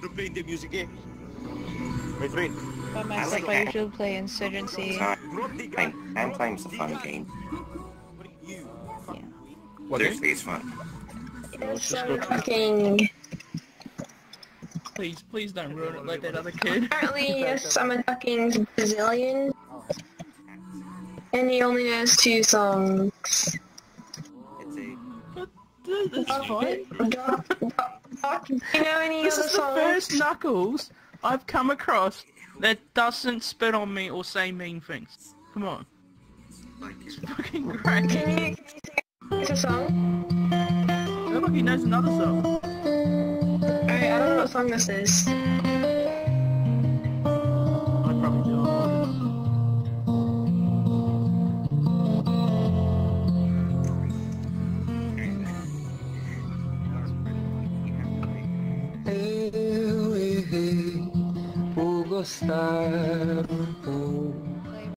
playing the music here. Wait. By myself, I usually play Insurgency. Time's a fun game. Yeah. Seriously, it's fun. Yes, I'm fucking... Please don't ruin it like that other kid. Apparently, yes, I'm a fucking Brazilian. And he only knows 2 songs. That's fine. Do you know any This other is the songs? first Knuckles I've come across that doesn't spit on me or say mean things. Come on. It's fucking great. Can you sing a song? Oh, look, he knows another song. Alright, I don't know what song this is. I probably do. Eu errei por gostar um pouco.